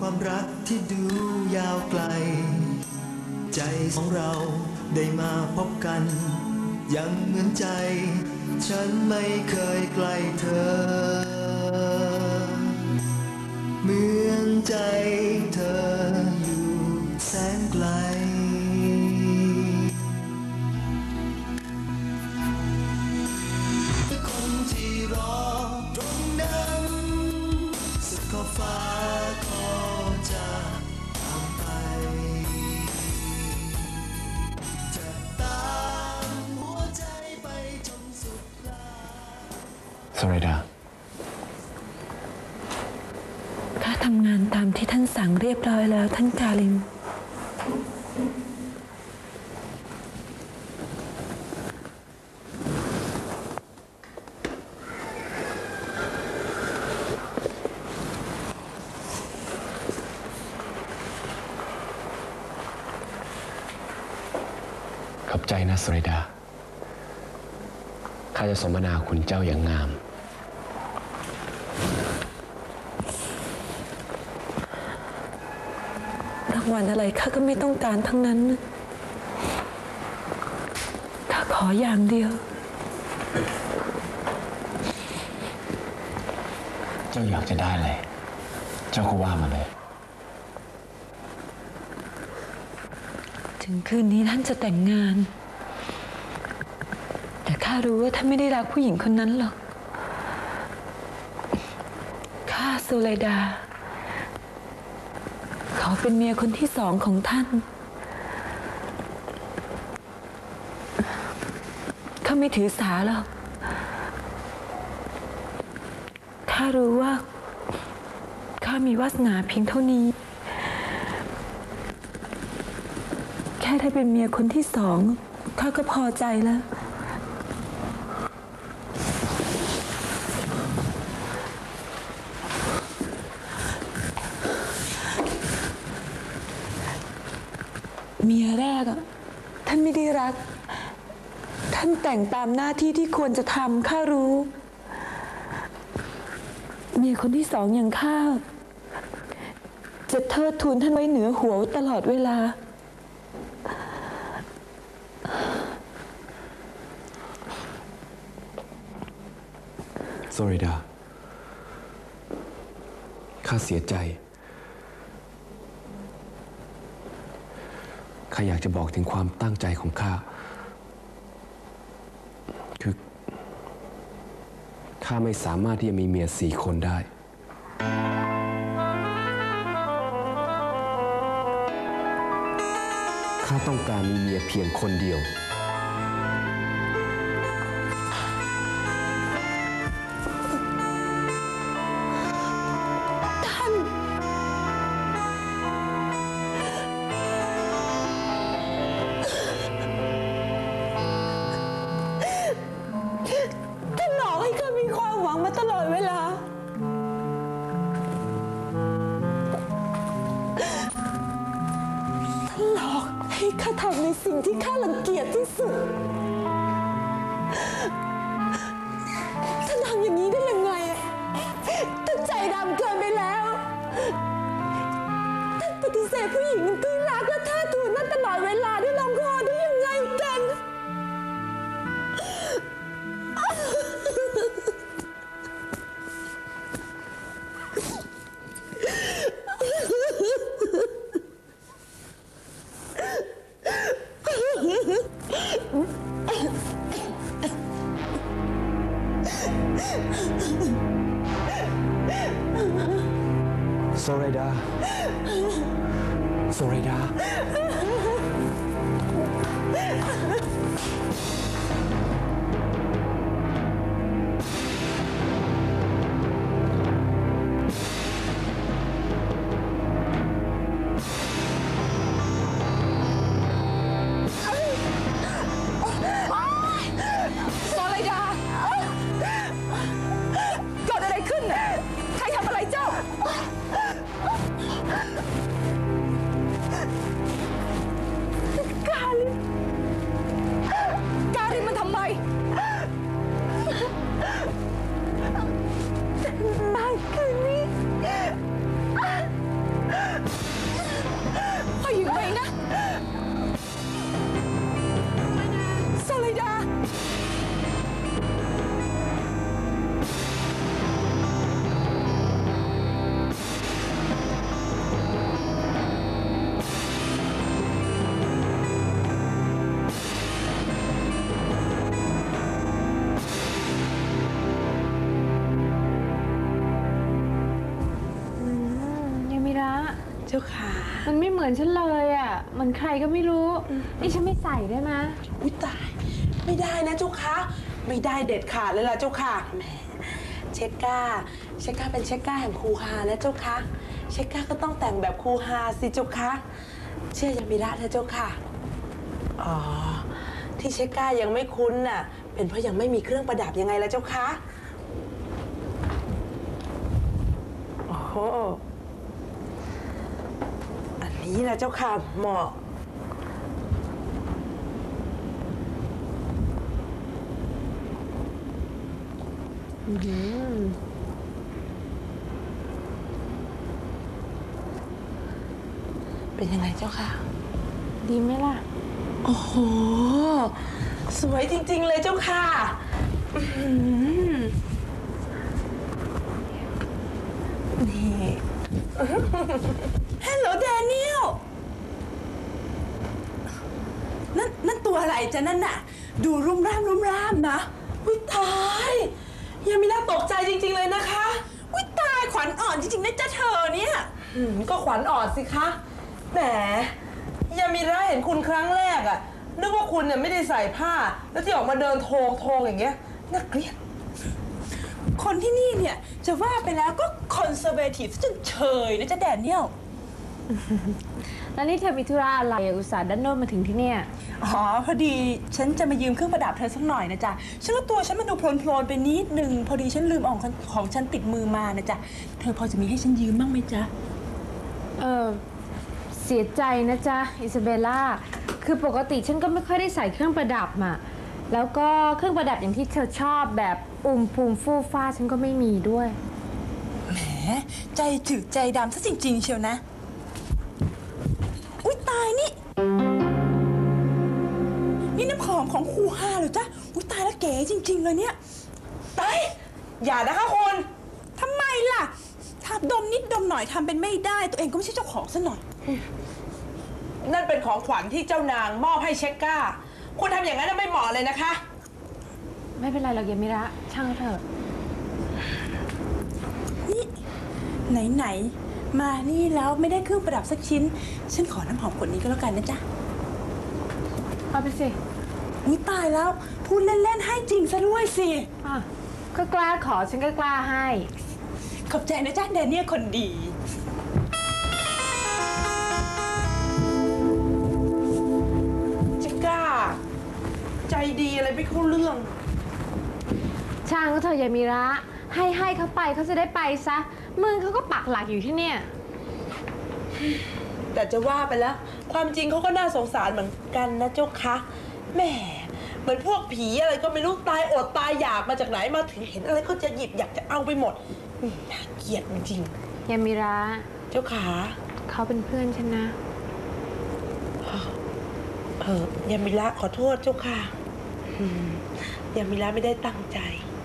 ความรักที่ดูยาวไกลใจของเราได้มาพบกันยังเหมือนใจฉันไม่เคยไกลเธอเหมือนใจเธออยู่แสนไกลคนที่รอตรงนั้นสุดขอบฟ้าก็จะผ่านไปจะตามหัวใจไปจนสุดปลายโซเรดาข้าทำงานตามที่ท่านสั่งเรียบร้อยแล้วท่านกาลิมขอบใจนะโซเรดาข้าจะสมนาคุณเจ้าอย่างงามรางวัลอะไรข้าก็ไม่ต้องการทั้งนั้นข้าขออย่างเดียวเจ้าอยากจะได้อะไรเจ้าก็ว่ามาเลยถึงคืนนี้ท่านจะแต่งงานแต่ข้ารู้ว่าท่านไม่ได้รักผู้หญิงคนนั้นหรอกข้าโซเลดาเขาเป็นเมียคนที่สองของท่านข้าไม่ถือสาหรอกข้ารู้ว่าข้ามีวาสนาเพียงเท่านี้แค่ได้เป็นเมียคนที่สองข้าก็พอใจแล้วเมียแรกท่านไม่ได้รักท่านแต่งตามหน้าที่ที่ควรจะทำข้ารู้เมียคนที่สองอย่างข้าจะเทิดทูนท่านไว้เหนือหัวตลอดเวลาโซเรดาข้าเสียใจข้าอยากจะบอกถึงความตั้งใจของข้าคือข้าไม่สามารถที่จะมีเมีย4 คนได้ข้าต้องการมีเมียเพียงคนเดียวมาตลอดเวลาท่านหลอกให้ข้าทำในสิ่งที่ข้ารังเกียจที่สุดท่านทำอย่างนี้ได้ยังไงท่านใจดำเกินไปแล้วท่านปฏิเสธผู้หญิงที่รักและเทิดทูนนั่นตลอดเวลาด้วยลำคอได้ยังไงกันโซเรดาโซเรดาเกิดอะไรขึ้นใครทำอะไรเจ้าเจ้าค่ะมันไม่เหมือนฉันเลยอ่ะเหมือนใครก็ไม่รู้นี่ฉันไม่ใส่ได้ไหมอุ้ยตายไม่ได้นะเจ้าค่ะไม่ได้เด็ดขาดเลยล่ะเจ้าค่ะแหมเชคก้าเป็นเชคก้าแห่งครูฮานะเจ้าค่ะเชคก้าก็ต้องแต่งแบบครูฮาสิเจ้าค่ะเชื่อยามิระนะเจ้าค่ะอ๋อที่เชคก้ายังไม่คุ้นน่ะเป็นเพราะยังไม่มีเครื่องประดับยังไงล่ะเจ้าค่ะโอ้โหอันนี้นะเจ้าค่ะเหมาะเป็นยังไงเจ้าค่ะดีไหมล่ะโอ้โห สวยจริงๆเลยเจ้าค่ะนี่ ฮัลโหลแดเนียลนั่นตัวอะไรจ๊ะนั่นน่ะ ดูรุ่มร่ามนะวิตายยังมีน่าตกใจจริงๆเลยนะคะวิตายขวัญอ่อนจริงๆนะจ๊ะเธอเนี่ยก็ขวัญอ่อนสิคะแหมยามิระเห็นคุณครั้งแรกอะนึกว่าคุณเนี่ยไม่ได้ใส่ผ้าแล้วที่ออกมาเดินโทงอย่างเงี้ยน่าเกลียดคนที่นี่เนี่ยจะว่าไปแล้วก็คอนเซอร์เวทีฟจนเฉยนะจ๊ะแดเนียลแล้วนี่เธอมีธุระอะไรอุตส่าห์ดันโนนมาถึงที่เนี่ยอ๋อพอดีฉันจะมายืมเครื่องประดับเธอสักหน่อยนะจ๊ะฉันว่าตัวฉันมันดูโพลนๆไปนิดนึงพอดีฉันลืมเอาของฉันติดมือมานะจ๊ะเธอพอจะมีให้ฉันยืมบ้างไหมจ๊ะเสียใจนะจ๊ะอิซาเบลล่าคือปกติฉันก็ไม่ค่อยได้ใส่เครื่องประดับอะแล้วก็เครื่องประดับอย่างที่เธอชอบแบบปูมฟู่ฟ้าฉันก็ไม่มีด้วยแหมใจจืดใจดำซะจริงๆเชียวนะอุ๊ยตายนี่น้ำหอมของครูฮาเหรอจ๊ะอุ๊ยตายแล้วเก๋จริงๆเลยเนี่ยตายอย่านะคะคุณทำไมล่ะถ้าดมนิดดมหน่อยทำเป็นไม่ได้ตัวเองก็ไม่ใช่เจ้าของซะหน่อยนั่นเป็นของขวัญที่เจ้านางมอบให้เชคก้าคุณทำอย่างนั้นไม่เหมาะเลยนะคะไม่เป็นไรหรอกยามิระช่างเถอะนี่ไหนมานี่แล้วไม่ได้เครื่องประดับสักชิ้นฉันขอน้ำหอมขวดนี้ก็แล้วกันนะจ๊ะเอาไปสิอุ๊ยตายแล้วพูดเล่นๆให้จริงซะด้วยสิอ่ะก็กล้าขอฉันก็กล้าให้ขอบใจนะจ๊ะแดเนียลคนดีจิก้าใจดีอะไรไม่เข้าเรื่องช่างก็เธอยามิระให้เขาไปเขาจะได้ไปซะมึงเขาก็ปักหลักอยู่ที่เนี่ยแต่จะว่าไปแล้วความจริงเขาก็น่าสงสารเหมือนกันนะเจ้าคะแหมเหมือนพวกผีอะไรก็ไม่รู้ตายอดตายอยากมาจากไหนมาถึงเห็นอะไรก็จะหยิบอยากจะเอาไปหมดน่าเกลียดจริงยามิระๆเจ้าขาเขาเป็นเพื่อนฉันนะยามิระขอโทษเจ้าค่ะยามิระไม่ได้ตั้งใจ